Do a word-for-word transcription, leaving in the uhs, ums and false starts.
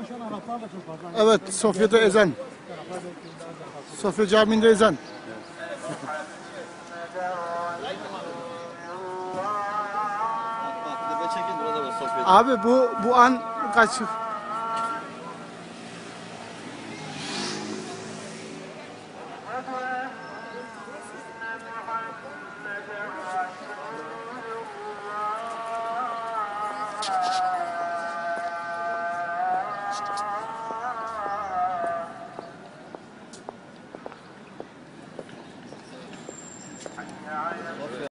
Evet, Sofya'da ezan. Sofya Camii'nde ezan. Abi bu bu an kaç?